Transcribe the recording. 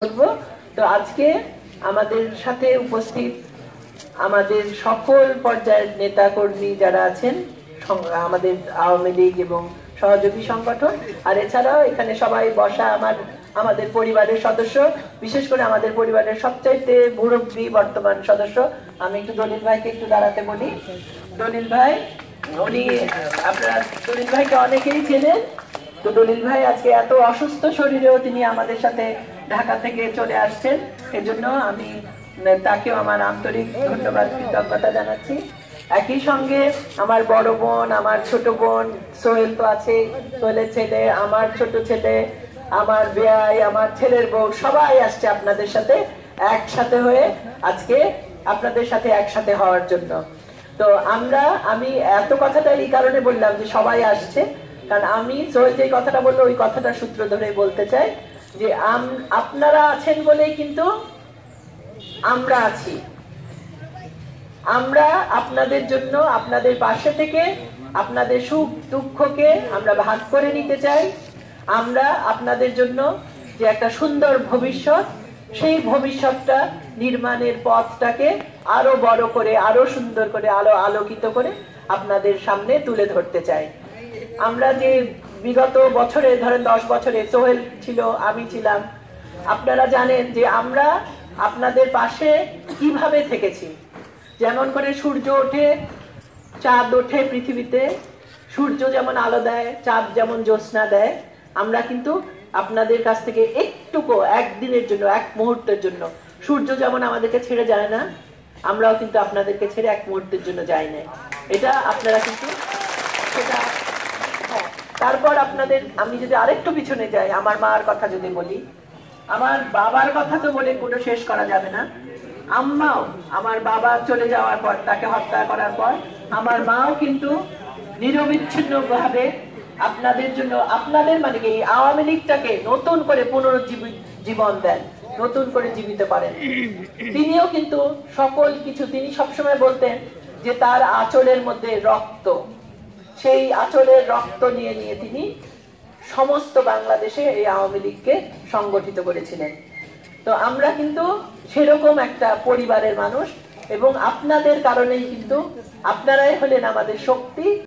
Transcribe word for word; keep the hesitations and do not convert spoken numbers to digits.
করবো। তো আজকে আমাদের সাথে উপস্থিত আমাদের সকল পর্যায়ের নেতা কর্মী যারা আছেন, আমাদের আওয়ামী লীগ এবং সহযোগী সংগঠন, আর এছাড়াও এখানে সবাই বসা আমার আমাদের পরিবারের সদস্য, বিশেষ করে আমাদের পরিবারের সবচাইতে মুরব্বী বর্তমান সদস্য। আমি একটু দলিল ভাইকে একটু দাঁড়াতে বলি। দলিল ভাই, উনি আপনারা দলিল ভাইকে অনেকেই চেনেন। তো দলিল ভাই আজকে এত অসুস্থ শরীরেও তিনি আমাদের সাথে ঢাকা থেকে চলে আসছেন, এজন্য আমি তাকেও আমার আন্তরিক ধন্যবাদ কৃতজ্ঞতা জানাচ্ছি। একই সঙ্গে আমার বড় বোন, আমার ছোট বোন সোহেল তো আছে, সোহেলের ছেলে, আমার ছোট ছেলে, আমার বেয়াই, আমার ছেলের বউ, সবাই আসছে আপনাদের সাথে একসাথে হয়ে আজকে আপনাদের সাথে একসাথে হওয়ার জন্য। তো আমরা আমি এত কথাটা এই কারণে বললাম যে সবাই আসছে, কারণ আমি সোহেল যে কথাটা বললো ওই কথাটা সূত্র ধরে বলতে চাই যে আপনারা আছেন বলেই কিন্তু আমরা আছি। আমরা আপনাদের জন্য, আপনাদের পাশে থেকে আপনাদের সুখ দুঃখকে আমরা ভাগ করে নিতে চাই। আমরা আপনাদের জন্য যে একটা সুন্দর ভবিষ্যৎ, সেই ভবিষ্যৎটা নির্মাণের পথটাকে আরো বড় করে, আরো সুন্দর করে, আরো আলোকিত করে আপনাদের সামনে তুলে ধরতে চাই। আমরা যে বিগত বছরে, ধরেন দশ বছরে সোহেল ছিল, আমি ছিলাম, আপনারা জানেন যে আমরা আপনাদের পাশে কিভাবে থেকেছি। যেমন করে সূর্য ওঠে, চাঁদ ওঠে পৃথিবীতে, সূর্য যেমন আলো দেয়, চাঁদ যেমন জ্যোৎস্না দেয়, আমরা কিন্তু আপনাদের কাছ থেকে একটুকু, একদিনের জন্য, এক মুহূর্তের জন্য, সূর্য যেমন আমাদেরকে ছেড়ে যায় না, আমরাও কিন্তু আপনাদেরকে ছেড়ে এক মুহূর্তের জন্য যাই না। এটা আপনারা কিন্তু সেটা। তারপর আপনাদের, আমি যদি আরেকটু পিছনে যাই, আমার মার কথা যদি বলি, আমার বাবার কথা তো বলে কোনো শেষ করা যাবে না। আম্মাও, আমার বাবা চলে যাওয়ার পর, তাকে হত্যা করার পর, আমার মাও কিন্তু নিরবিচ্ছিন্ন ভাবে আপনাদের জন্য, আপনাদের মানে কি আওয়ামী লীগটাকে নতুন করে পুনরুজ্জীবন দেন, নতুন করে জীবিত করেন। তিনিও কিন্তু সকল কিছু, তিনি সবসময় বলতেন যে তার আঁচলের মধ্যে রক্ত, সেই আঁচলের রক্ত নিয়ে নিয়ে তিনি সমস্ত বাংলাদেশে এই আওয়ামী লীগকে সংগঠিত করেছিলেন। তো আমরা কিন্তু সেরকম একটা পরিবারের মানুষ, এবং আপনাদের কারণেই কিন্তু আপনারাই হলেন আমাদের শক্তি।